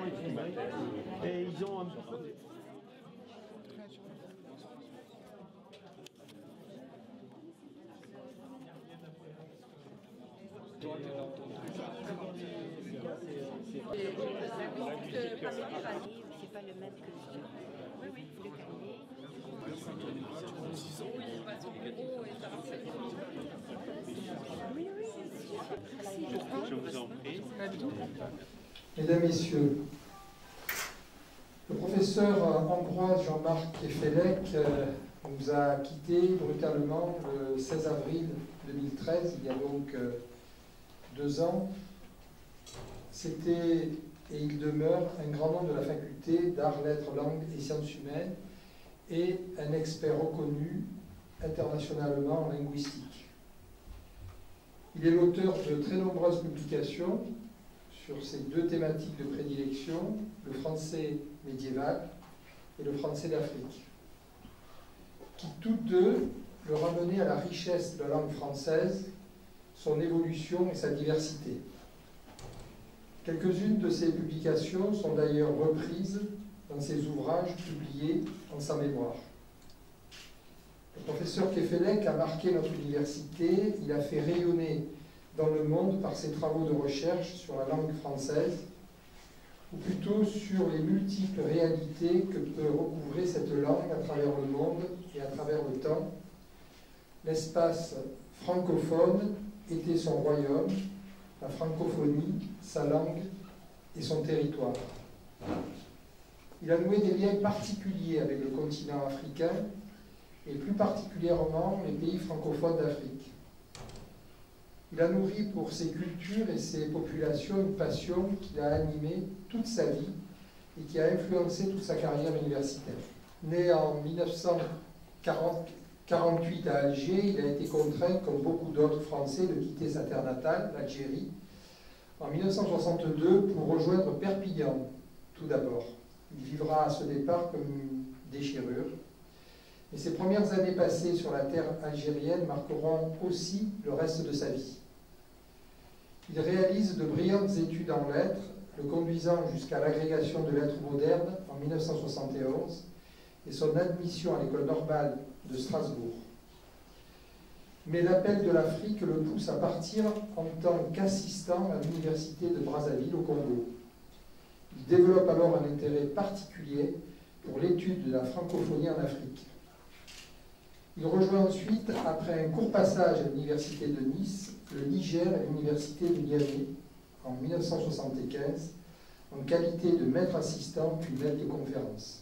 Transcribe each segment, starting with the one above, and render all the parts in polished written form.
Et ils ont un... C'est pas le même que oui, oui, le cahier. Je vous en prie. Mesdames, Messieurs, le professeur Ambroise Jean-Marc Kefelec nous a quittés brutalement le 16 avril 2013, il y a donc 2 ans. C'était, et il demeure, un grand nom de la faculté d'Arts, Lettres, Langues et Sciences Humaines et un expert reconnu internationalement en linguistique. Il est l'auteur de très nombreuses publications sur ces 2 thématiques de prédilection, le français médiéval et le français d'Afrique, qui toutes deux le ramenaient à la richesse de la langue française, son évolution et sa diversité. Quelques-unes de ces publications sont d'ailleurs reprises dans ses ouvrages publiés en sa mémoire. Le professeur Kefelec a marqué notre université, il a fait rayonner dans le monde par ses travaux de recherche sur la langue française, ou plutôt sur les multiples réalités que peut recouvrer cette langue à travers le monde et à travers le temps. L'espace francophone était son royaume, la francophonie, sa langue et son territoire. Il a noué des liens particuliers avec le continent africain et plus particulièrement les pays francophones d'Afrique. Il a nourri pour ses cultures et ses populations une passion qui l'a animé toute sa vie et qui a influencé toute sa carrière universitaire. Né en 1948 à Alger, il a été contraint, comme beaucoup d'autres Français, de quitter sa terre natale, l'Algérie, en 1962 pour rejoindre Perpignan, tout d'abord. Il vivra à ce départ comme une déchirure. Et ses premières années passées sur la terre algérienne marqueront aussi le reste de sa vie. Il réalise de brillantes études en lettres, le conduisant jusqu'à l'agrégation de lettres modernes en 1971 et son admission à l'école normale de Strasbourg. Mais l'appel de l'Afrique le pousse à partir en tant qu'assistant à l'université de Brazzaville au Congo. Il développe alors un intérêt particulier pour l'étude de la francophonie en Afrique. Il rejoint ensuite, après un court passage à l'université de Nice, le Niger et l'université de Niamey en 1975, en qualité de maître assistant puis maître de conférence.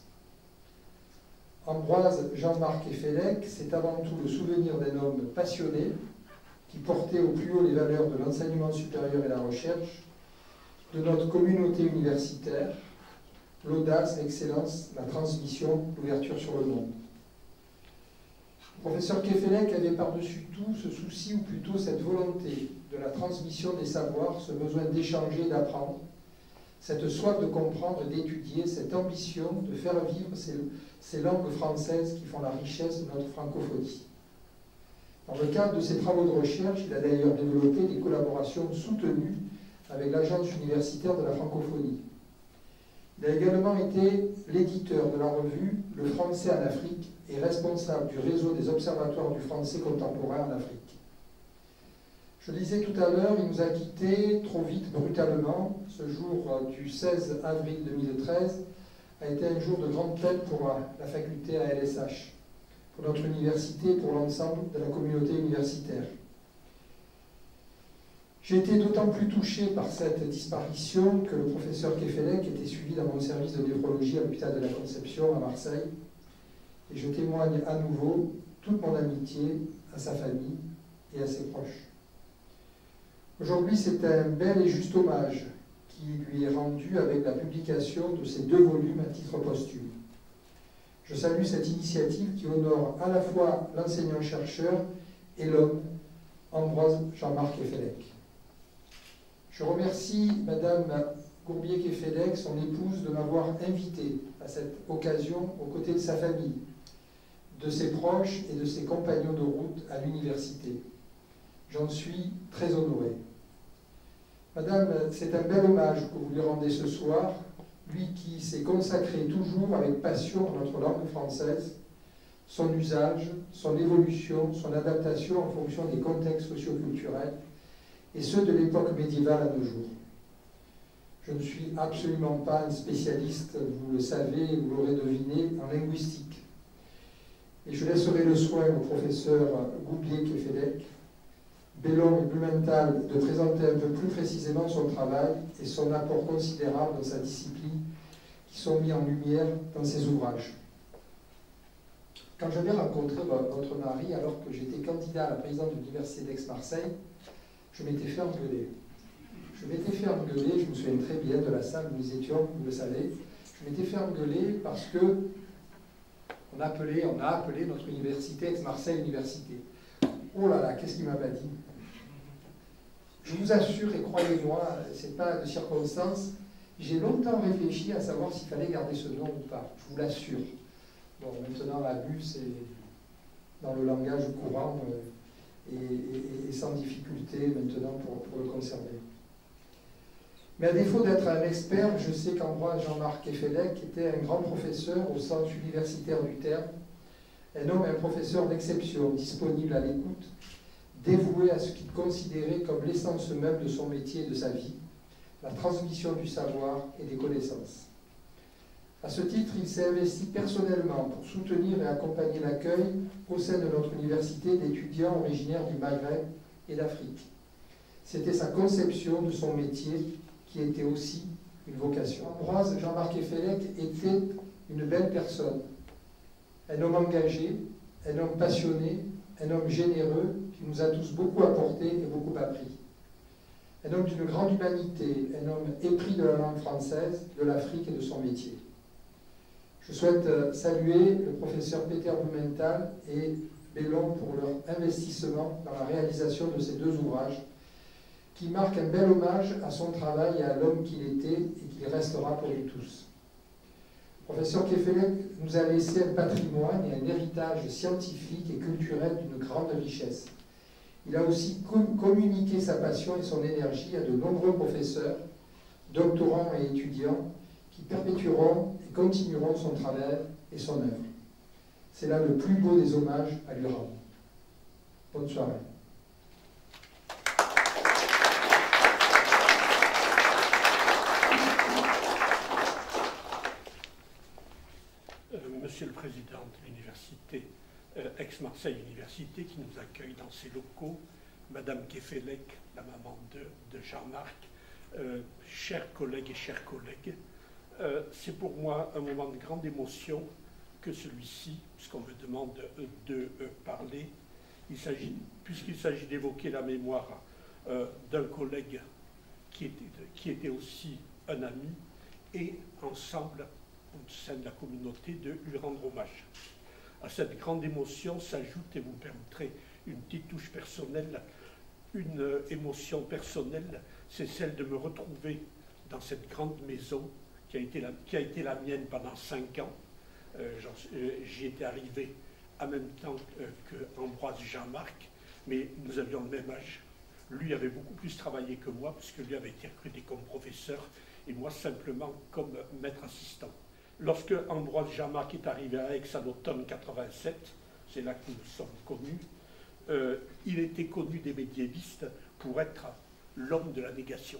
Ambroise Jean-Marc Kefelec, c'est avant tout le souvenir d'un homme passionné qui portait au plus haut les valeurs de l'enseignement supérieur et la recherche, de notre communauté universitaire, l'audace, l'excellence, la transmission, l'ouverture sur le monde. Le professeur Kefelec avait par-dessus tout ce souci, ou plutôt cette volonté de la transmission des savoirs, ce besoin d'échanger, d'apprendre, cette soif de comprendre, d'étudier, cette ambition de faire vivre ces langues françaises qui font la richesse de notre francophonie. Dans le cadre de ses travaux de recherche, il a d'ailleurs développé des collaborations soutenues avec l'Agence universitaire de la francophonie. Il a également été l'éditeur de la revue Le Français en Afrique et responsable du réseau des observatoires du français contemporain en Afrique. Je disais tout à l'heure, il nous a quittés trop vite, brutalement. Ce jour du 16 avril 2013 a été un jour de grande peine pour la faculté ALSH, pour notre université et pour l'ensemble de la communauté universitaire. J'ai été d'autant plus touché par cette disparition que le professeur Kefelec était suivi dans mon service de néphrologie à l'hôpital de la Conception à Marseille, et je témoigne à nouveau toute mon amitié à sa famille et à ses proches. Aujourd'hui, c'est un bel et juste hommage qui lui est rendu avec la publication de ces 2 volumes à titre posthume. Je salue cette initiative qui honore à la fois l'enseignant-chercheur et l'homme, Ambroise Jean-Marc Kefelec. Je remercie Madame Gourbier-Kefelec, son épouse, de m'avoir invité à cette occasion aux côtés de sa famille, de ses proches et de ses compagnons de route à l'université. J'en suis très honoré. Madame, c'est un bel hommage que vous lui rendez ce soir, lui qui s'est consacré toujours avec passion à notre langue française, son usage, son évolution, son adaptation en fonction des contextes socioculturels, et ceux de l'époque médiévale à nos jours. Je ne suis absolument pas un spécialiste, vous le savez, vous l'aurez deviné, en linguistique. Et je laisserai le soin au professeur Goubier-Kefelec, Bellon et Blumenthal de présenter un peu plus précisément son travail et son apport considérable dans sa discipline qui sont mis en lumière dans ses ouvrages. Quand j'avais rencontré votre mari alors que j'étais candidat à la présidence de l'Université d'Aix-Marseille, je m'étais fait engueuler. Je me souviens très bien de la salle où nous étions, vous le savez. Je m'étais fait engueuler parce que on a appelé notre université Aix-Marseille Université. Oh là là, qu'est-ce qu'il m'a pas dit? Je vous assure, et croyez-moi, c'est pas de circonstance, j'ai longtemps réfléchi à savoir s'il fallait garder ce nom ou pas, je vous l'assure. Bon, maintenant, l'abus, c'est dans le langage courant et sans difficulté maintenant pour le conserver. Mais à défaut d'être un expert, je sais qu'Ambroise Jean-Marc Kefelec était un grand professeur au sens universitaire du terme, un homme et un professeur d'exception, disponible à l'écoute, dévoué à ce qu'il considérait comme l'essence même de son métier et de sa vie, la transmission du savoir et des connaissances. À ce titre, il s'est investi personnellement pour soutenir et accompagner l'accueil au sein de notre université d'étudiants originaires du Maghreb et d'Afrique. C'était sa conception de son métier qui était aussi une vocation. Ambroise Jean-Marc Kefelec était une belle personne, un homme engagé, un homme passionné, un homme généreux qui nous a tous beaucoup apporté et beaucoup appris. Un homme d'une grande humanité, un homme épris de la langue française, de l'Afrique et de son métier. Je souhaite saluer le professeur Peter Blumenthal et Bellon pour leur investissement dans la réalisation de ces deux ouvrages qui marquent un bel hommage à son travail et à l'homme qu'il était et qu'il restera pour nous tous. Le professeur Kefelec nous a laissé un patrimoine et un héritage scientifique et culturel d'une grande richesse. Il a aussi communiqué sa passion et son énergie à de nombreux professeurs, doctorants et étudiants qui perpétueront et continueront son travail et son œuvre. C'est là le plus beau des hommages à lui rendre. Bonne soirée. Monsieur le Président de l'Université, Aix-Marseille Université, qui nous accueille dans ses locaux, Madame Kefelec, la maman de Jean-Marc, chers collègues et chères collègues, c'est pour moi un moment de grande émotion que celui-ci, puisqu'on me demande de parler, puisqu'il s'agit d'évoquer la mémoire d'un collègue qui était aussi un ami, et ensemble, au sein de la communauté, de lui rendre hommage. À cette grande émotion s'ajoute, et vous me permettrez une petite touche personnelle, une émotion personnelle, c'est celle de me retrouver dans cette grande maison qui a été la mienne pendant 5 ans. J'y étais arrivé en même temps qu'Ambroise Jean-Marc, mais nous avions le même âge. Lui avait beaucoup plus travaillé que moi, puisque lui avait été recruté comme professeur, et moi simplement comme maître assistant. Lorsque Ambroise Jean-Marc est arrivé à Aix en automne 87, c'est là que nous nous sommes connus, il était connu des médiévistes pour être l'homme de la négation.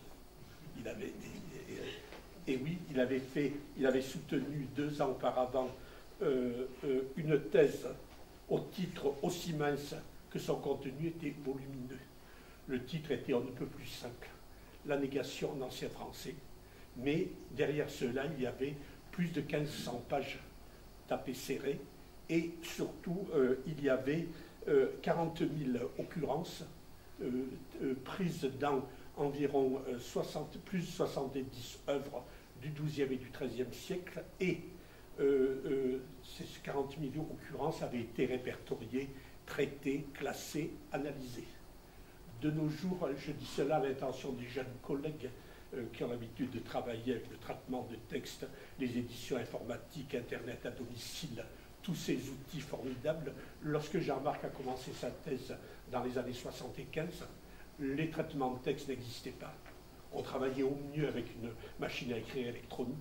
Et oui, il avait soutenu 2 ans auparavant une thèse au titre aussi mince que son contenu était volumineux. Le titre était on ne peut plus simple, la négation en ancien français. Mais derrière cela, il y avait plus de 1500 pages tapées serrées, et surtout, il y avait 40 000 occurrences prises dans environ plus de 70 œuvres du XIIe et du XIIIe siècle, et ces 40 000 occurrences avaient été répertoriées, traitées, classées, analysées. De nos jours, je dis cela à l'intention des jeunes collègues qui ont l'habitude de travailler avec le traitement de textes, les éditions informatiques, Internet à domicile, tous ces outils formidables. Lorsque Jean-Marc a commencé sa thèse dans les années 75, les traitements de texte n'existaient pas. On travaillait au mieux avec une machine à écrire électronique,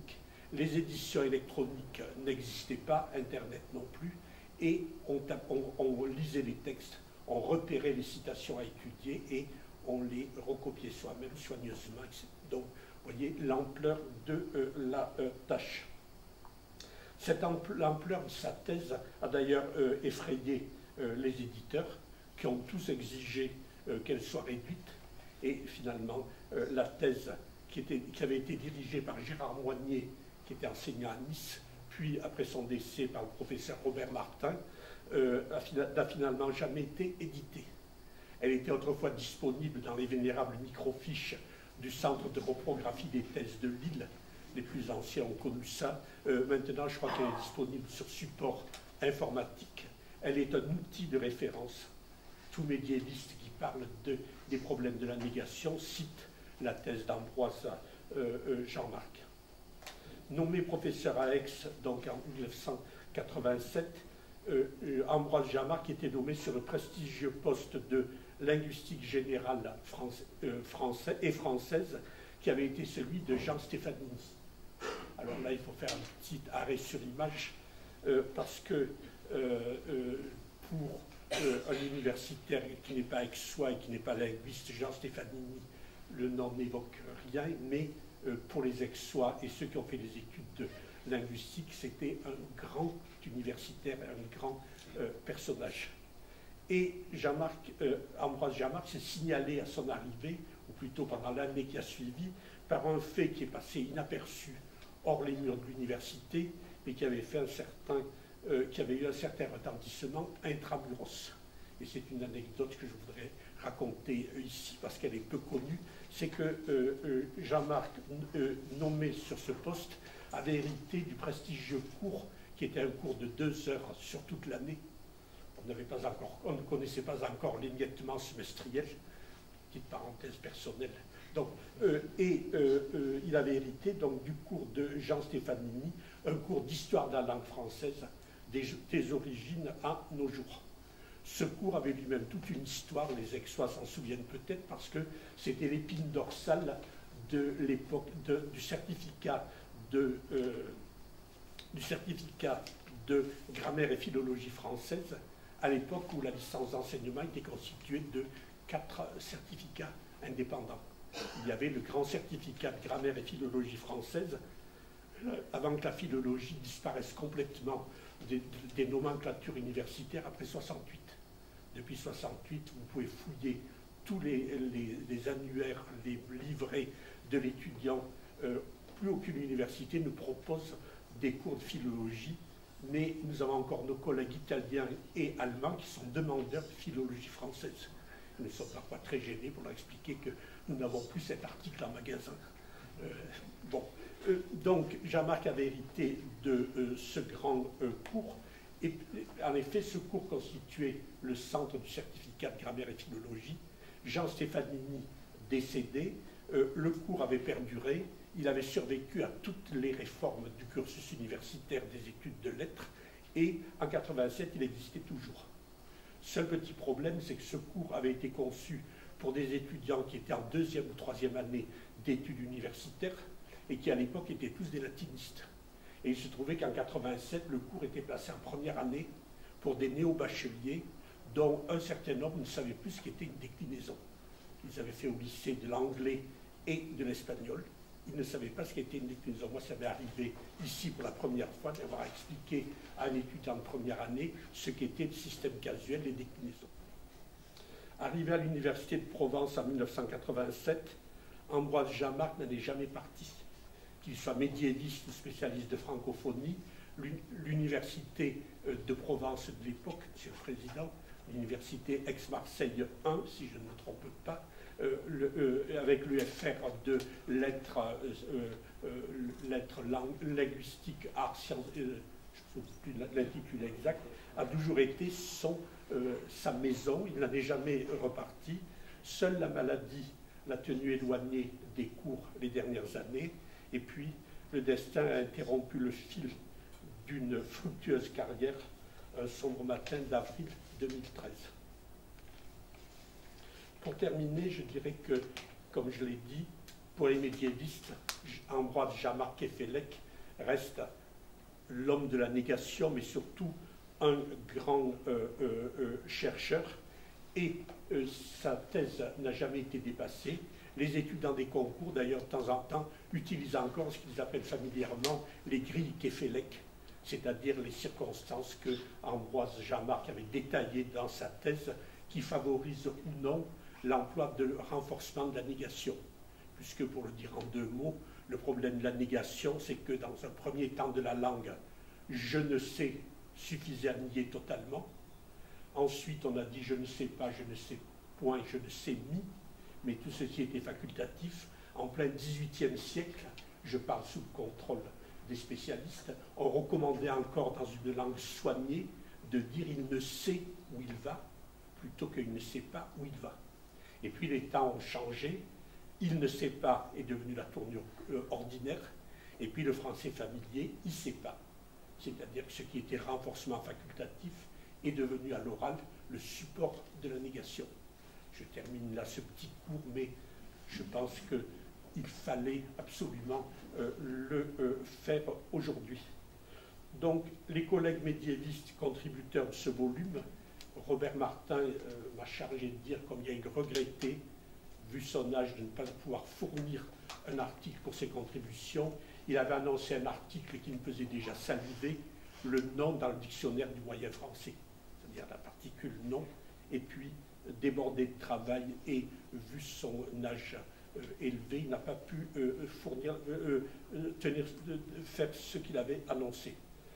Les éditions électroniques n'existaient pas, Internet non plus, et on lisait les textes, on repérait les citations à étudier et on les recopiait soi-même soigneusement. Donc, vous voyez l'ampleur de la tâche. L'ampleur de sa thèse a d'ailleurs effrayé les éditeurs qui ont tous exigé qu'elle soit réduite. Et finalement, la thèse qui avait été dirigée par Gérard Moignet, qui était enseignant à Nice, puis après son décès par le professeur Robert Martin, n'a finalement jamais été éditée. Elle était autrefois disponible dans les vénérables microfiches du Centre de reprographie des thèses de Lille. Les plus anciens ont connu ça. Maintenant, je crois qu'elle est disponible sur support informatique. Elle est un outil de référence. Tout médiéviste qui parle des problèmes de la négation cite la thèse d'Ambroise Jean-Marc. Nommé professeur à Aix donc en 1987, Ambroise Jean-Marc était nommé sur le prestigieux poste de linguistique générale française qui avait été celui de Jean Stefanini. Alors là, il faut faire un petit arrêt sur l'image parce que pour un universitaire qui n'est pas aixois et qui n'est pas linguiste, Jean Stefanini, le nom n'évoque rien, mais pour les aixois et ceux qui ont fait des études de linguistique, c'était un grand universitaire, un grand personnage. Et Ambroise Jean-Marc s'est signalé à son arrivée, ou plutôt pendant l'année qui a suivi, par un fait qui est passé inaperçu hors les murs de l'université, mais qui avait eu un certain retentissement intramuros. Et c'est une anecdote que je voudrais raconter ici, parce qu'elle est peu connue, c'est que Jean-Marc, nommé sur ce poste, avait hérité du prestigieux cours, qui était un cours de 2 heures sur toute l'année. On ne connaissait pas encore l'émiettement semestriel, petite parenthèse personnelle. Donc, il avait hérité donc, du cours de Jean Stefanini, un cours d'histoire de la langue française, des origines à nos jours. Ce cours avait lui-même toute une histoire, les aixois s'en souviennent peut-être, parce que c'était l'épine dorsale de l'époque du certificat de grammaire et philologie française, à l'époque où la licence d'enseignement était constituée de 4 certificats indépendants. Il y avait le grand certificat de grammaire et philologie française, avant que la philologie disparaisse complètement des nomenclatures universitaires après 68. Depuis 68, vous pouvez fouiller tous les annuaires, les livrets de l'étudiant. Plus aucune université ne propose des cours de philologie, mais nous avons encore nos collègues italiens et allemands qui sont demandeurs de philologie française. Ils ne sont parfois très gênés pour leur expliquer que nous n'avons plus cet article en magasin. Donc, Jean-Marc avait hérité de ce grand cours. Et en effet, ce cours constituait le centre du certificat de grammaire et philologie. Jean Stefanini décédé, le cours avait perduré. Il avait survécu à toutes les réformes du cursus universitaire des études de lettres. Et en 87, il existait toujours. Seul petit problème, c'est que ce cours avait été conçu pour des étudiants qui étaient en 2e ou 3e année d'études universitaires et qui, à l'époque, étaient tous des latinistes. Et il se trouvait qu'en 87, le cours était placé en 1re année pour des néo-bacheliers dont un certain nombre ne savaient plus ce qu'était une déclinaison. Ils avaient fait au lycée de l'anglais et de l'espagnol. Ils ne savaient pas ce qu'était une déclinaison. Moi, ça m'est arrivé ici pour la première fois d'avoir expliqué à un étudiant de 1re année ce qu'était le système casuel et déclinaisons. Arrivé à l'Université de Provence en 1987, Ambroise Jean-Marc n'en est jamais parti. Qu'il soit médiéviste ou spécialiste de francophonie, l'Université de Provence de l'époque, Monsieur le Président, l'Université Aix-Marseille 1, si je ne me trompe pas, avec l'UFR de lettres linguistiques, arts, sciences, je ne sais plus l'intitulé exact, a toujours été sa maison. Il n'en est jamais reparti. Seule la maladie l'a tenu éloigné des cours les dernières années. Et puis, le destin a interrompu le fil d'une fructueuse carrière un sombre matin d'avril 2013. Pour terminer, je dirais que, comme je l'ai dit, pour les médiévistes, Ambroise Jean-Marc Quéfélec reste l'homme de la négation, mais surtout un grand chercheur, et sa thèse n'a jamais été dépassée. Les étudiants des concours, d'ailleurs, de temps en temps, utilisent encore ce qu'ils appellent familièrement les grilles Queffelec, c'est-à-dire les circonstances que Ambroise Jean-Marc avait détaillées dans sa thèse, qui favorisent ou non l'emploi de renforcement de la négation. Puisque, pour le dire en deux mots, le problème de la négation, c'est que dans un premier temps de la langue, je ne sais suffisait à nier totalement. Ensuite, on a dit je ne sais pas, je ne sais point, je ne sais ni, mais tout ceci était facultatif. En plein XVIIIe siècle, je parle sous le contrôle des spécialistes, on recommandait encore dans une langue soignée de dire il ne sait où il va, plutôt qu'il ne sait pas où il va. Et puis les temps ont changé, il ne sait pas est devenu la tournure ordinaire, et puis le français familier, il ne sait pas. C'est-à-dire que ce qui était renforcement facultatif est devenu à l'oral le support de la négation. Je termine là ce petit cours, mais je pense qu'il fallait absolument le faire aujourd'hui. Donc, les collègues médiévistes contributeurs de ce volume, Robert Martin m'a chargé de dire combien il regrettait, vu son âge, de ne pas pouvoir fournir un article pour ses contributions. Il avait annoncé un article qui me faisait déjà saliver, le nom dans le dictionnaire du moyen français, c'est-à-dire la particule nom, et puis débordé de travail et vu son âge élevé, il n'a pas pu faire ce qu'il avait annoncé.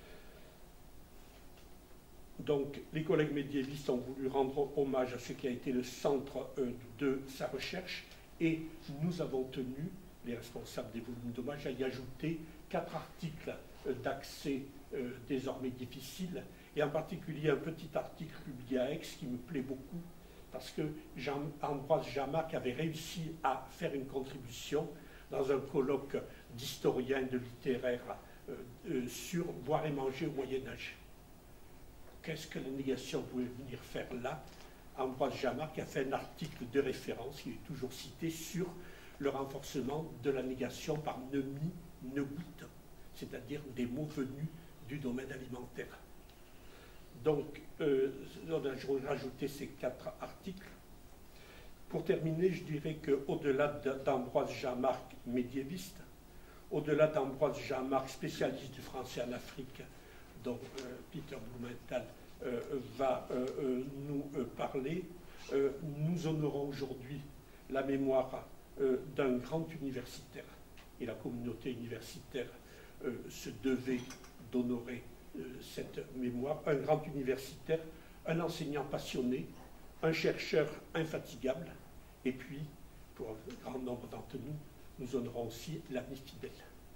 Donc, les collègues médiévistes ont voulu rendre hommage à ce qui a été le centre de sa recherche, et nous avons tenu, les responsables des volumes d'hommage, à y ajouter 4 articles d'accès désormais difficiles, et en particulier un petit article publié à Aix qui me plaît beaucoup, parce que Ambroise Jean-Marc avait réussi à faire une contribution dans un colloque d'historiens de littéraires sur boire et manger au Moyen-Âge. Qu'est-ce que la négation pouvait venir faire là? Ambroise Jean-Marc a fait un article de référence, il est toujours cité, sur le renforcement de la négation par nemi, neguit, c'est-à-dire des mots venus du domaine alimentaire. Donc, on a rajouté ces 4 articles. Pour terminer, je dirais qu'au-delà d'Ambroise Jean-Marc médiéviste, au-delà d'Ambroise Jean-Marc spécialiste du français en Afrique, dont Peter Blumenthal va nous parler, nous honorons aujourd'hui la mémoire d'un grand universitaire. Et la communauté universitaire se devait d'honorer cette mémoire. Un grand universitaire, un enseignant passionné, un chercheur infatigable, et puis, pour un grand nombre d'entre nous, nous honorons aussi l'ami fidèle.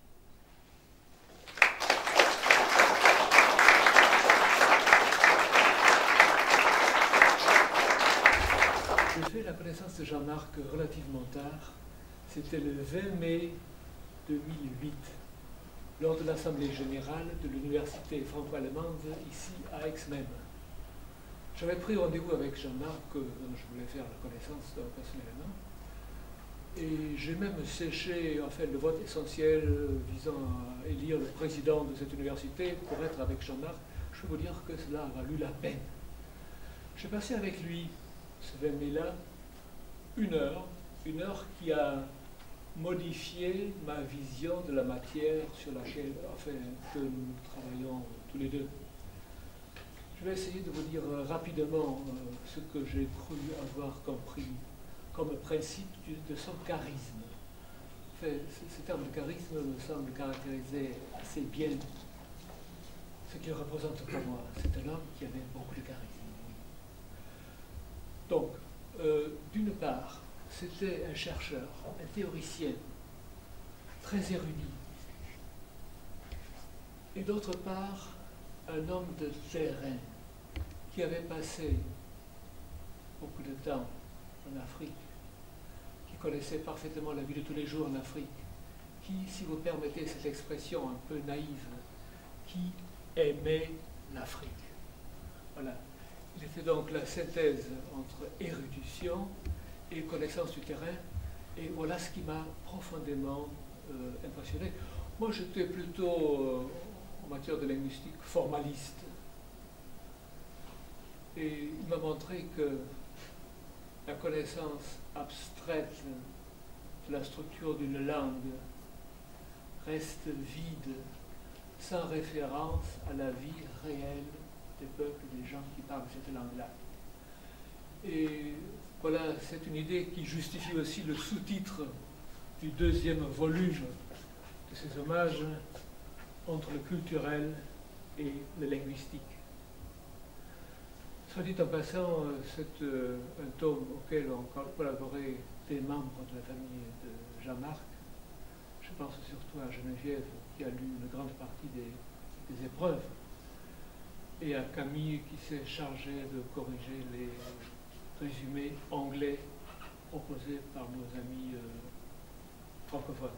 J'ai fait la connaissance de Jean-Marc relativement tard. C'était le 20 mai 2008, lors de l'Assemblée générale de l'Université franco-allemande, ici à Aix même. J'avais pris rendez-vous avec Jean-Marc, dont je voulais faire la connaissance personnellement, et j'ai même séché en fait, le vote essentiel visant à élire le président de cette université pour être avec Jean-Marc. Je peux vous dire que cela a valu la peine. J'ai passé avec lui, ce 20 mai-là, une heure qui a modifié ma vision de la matière sur laquelle enfin, que nous travaillons tous les deux. Je vais essayer de vous dire rapidement ce que j'ai cru avoir compris comme principe de son charisme. Enfin, ce terme de charisme me semble caractériser assez bien ce qu'il représente pour moi. C'est un homme qui avait beaucoup de charisme. Donc, d'une part, c'était un chercheur, un théoricien, très érudit. Et d'autre part, un homme de terrain qui avait passé beaucoup de temps en Afrique, qui connaissait parfaitement la vie de tous les jours en Afrique, qui, si vous permettez cette expression un peu naïve, qui aimait l'Afrique. Voilà. Il était donc la synthèse entre érudition et connaissance du terrain, et voilà ce qui m'a profondément impressionné. Moi, j'étais plutôt, en matière de linguistique, formaliste. Et il m'a montré que la connaissance abstraite de la structure d'une langue reste vide, sans référence à la vie réelle des peuples, des gens qui parlent cette langue-là. Et voilà, c'est une idée qui justifie aussi le sous-titre du deuxième volume de ces hommages entre le culturel et le linguistique. Soit dit en passant, c'est un tome auquel ont collaboré des membres de la famille de Jean-Marc. Je pense surtout à Geneviève, qui a lu une grande partie des épreuves, et à Camille, qui s'est chargé de corriger les résumés anglais proposés par nos amis francophones.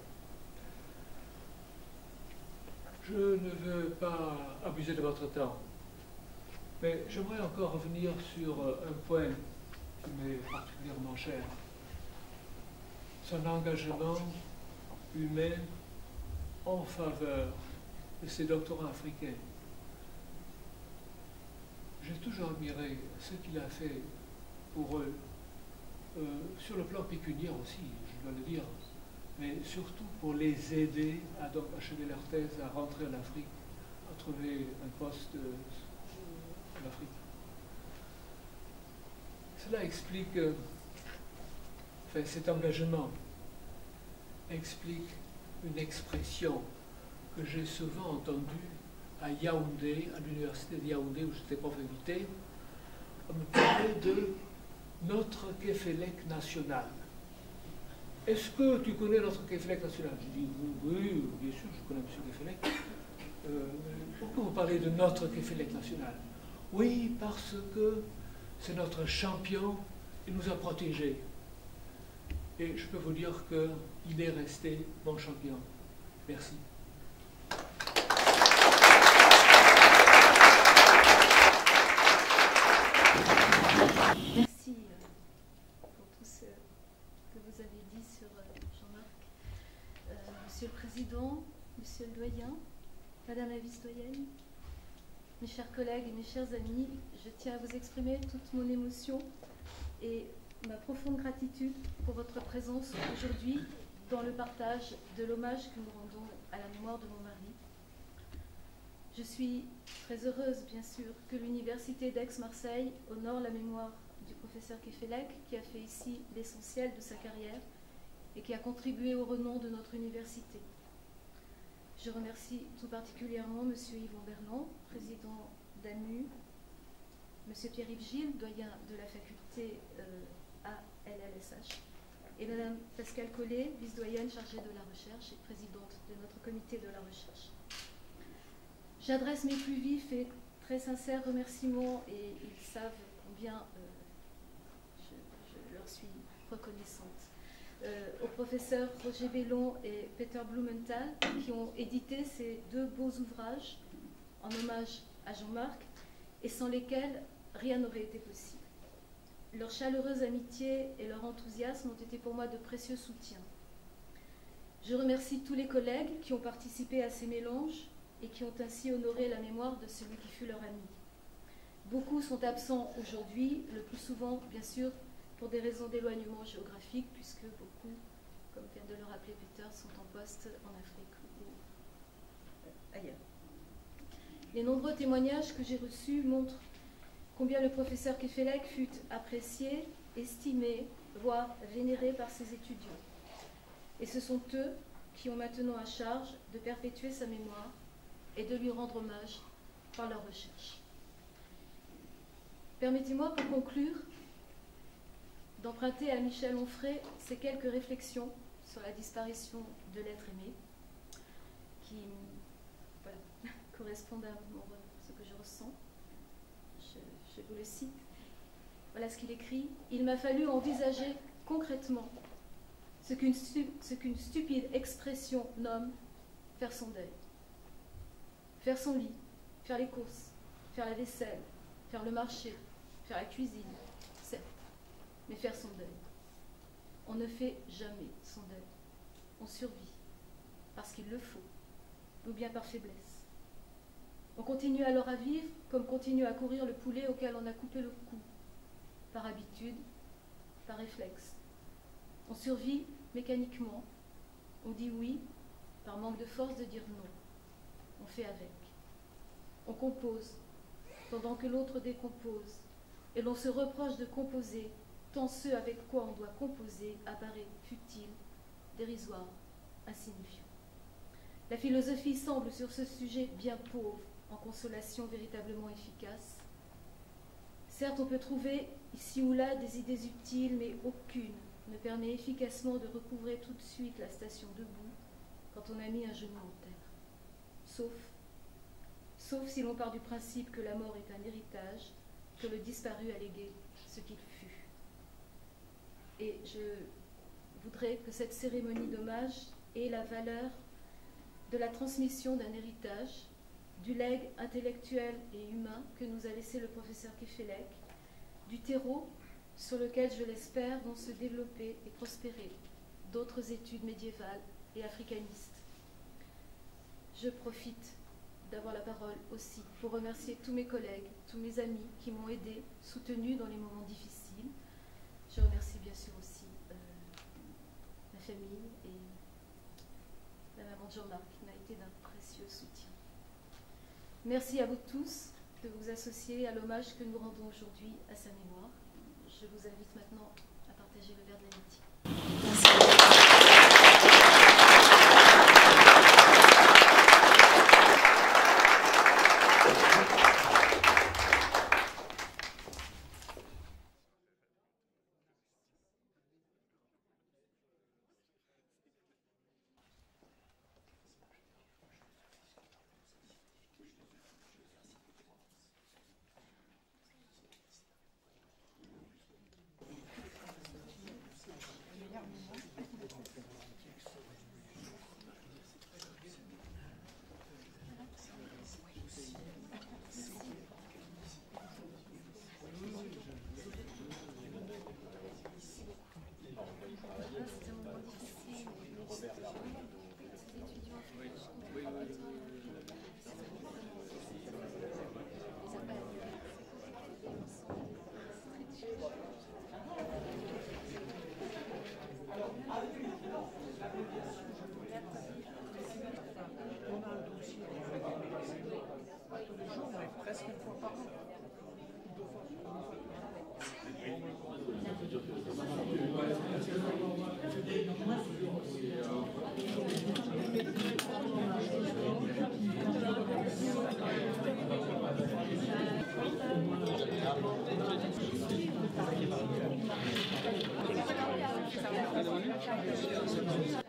Je ne veux pas abuser de votre temps, mais j'aimerais encore revenir sur un point qui m'est particulièrement cher. Son engagement humain en faveur de ces doctorants africains. J'ai toujours admiré ce qu'il a fait pour eux, sur le plan pécuniaire aussi, je dois le dire, mais surtout pour les aider à donc achever leur thèse, à rentrer en Afrique, à trouver un poste en Afrique. Cela explique, enfin, cet engagement explique une expression que j'ai souvent entendue à Yaoundé, à l'université de Yaoundé où j'étais prof invité. On me parlait de notre Kefelec national. Est-ce que tu connais notre Kefelec national? Je dis oui, bien sûr, je connais M. Kefelec. Pourquoi vous parlez de notre Kefelec national? Oui, parce que c'est notre champion, il nous a protégés. Et je peux vous dire qu'il est resté mon champion. Merci. Merci pour tout ce que vous avez dit sur Jean-Marc. Monsieur le Président, Monsieur le Doyen, Madame la Vice-Doyenne, mes chers collègues et mes chers amis, je tiens à vous exprimer toute mon émotion et ma profonde gratitude pour votre présence aujourd'hui dans le partage de l'hommage que nous rendons à la mémoire de mon mari. Je suis très heureuse, bien sûr, que l'Université d'Aix-Marseille honore la mémoire du professeur Kefelec, qui a fait ici l'essentiel de sa carrière et qui a contribué au renom de notre université. Je remercie tout particulièrement M. Yvon Berland, président d'AMU, M. Pierre-Yves Gilles, doyen de la faculté ALLSH, et Mme Pascale Collet, vice-doyenne chargée de la recherche et présidente de notre comité de la recherche. J'adresse mes plus vifs et très sincères remerciements, et ils savent combien je leur suis reconnaissante, aux professeurs Roger Bellon et Peter Blumenthal, qui ont édité ces deux beaux ouvrages en hommage à Jean-Marc, et sans lesquels rien n'aurait été possible. Leur chaleureuse amitié et leur enthousiasme ont été pour moi de précieux soutiens. Je remercie tous les collègues qui ont participé à ces mélanges et qui ont ainsi honoré la mémoire de celui qui fut leur ami. Beaucoup sont absents aujourd'hui, le plus souvent, bien sûr, pour des raisons d'éloignement géographique, puisque beaucoup, comme vient de le rappeler Peter, sont en poste en Afrique ou ailleurs. Les nombreux témoignages que j'ai reçus montrent combien le professeur Kefelec fut apprécié, estimé, voire vénéré par ses étudiants. Et ce sont eux qui ont maintenant à charge de perpétuer sa mémoire et de lui rendre hommage par leur recherche. Permettez-moi, pour conclure, d'emprunter à Michel Onfray ces quelques réflexions sur la disparition de l'être aimé, qui voilà, correspondent à ce que je ressens. Je vous le cite. Voilà ce qu'il écrit. « Il m'a fallu envisager concrètement ce qu'une stupide expression nomme faire son deuil. Faire son lit, faire les courses, faire la vaisselle, faire le marché, faire la cuisine, certes, mais faire son deuil. On ne fait jamais son deuil. On survit, parce qu'il le faut, ou bien par faiblesse. On continue alors à vivre comme continue à courir le poulet auquel on a coupé le cou, par habitude, par réflexe. On survit mécaniquement, on dit oui, par manque de force de dire non. On fait avec. On compose, pendant que l'autre décompose, et l'on se reproche de composer, tant ce avec quoi on doit composer apparaît futile, dérisoire, insignifiant. La philosophie semble sur ce sujet bien pauvre en consolation véritablement efficace. Certes, on peut trouver ici ou là des idées utiles, mais aucune ne permet efficacement de recouvrer tout de suite la station debout quand on a mis un genou en terre. Sauf si l'on part du principe que la mort est un héritage, que le disparu a légué ce qu'il fut. Et je voudrais que cette cérémonie d'hommage ait la valeur de la transmission d'un héritage, du legs intellectuel et humain que nous a laissé le professeur Kefelec, du terreau sur lequel, je l'espère, vont se développer et prospérer d'autres études médiévales et africanistes. Je profite d'avoir la parole aussi pour remercier tous mes collègues, tous mes amis qui m'ont aidé, soutenu dans les moments difficiles. Je remercie bien sûr aussi ma famille et la maman de Jean-Marc qui m'a été d'un précieux soutien. Merci à vous tous de vous associer à l'hommage que nous rendons aujourd'hui à sa mémoire. Je vous invite maintenant à partager le verre de l'amitié. Merci. Gracias.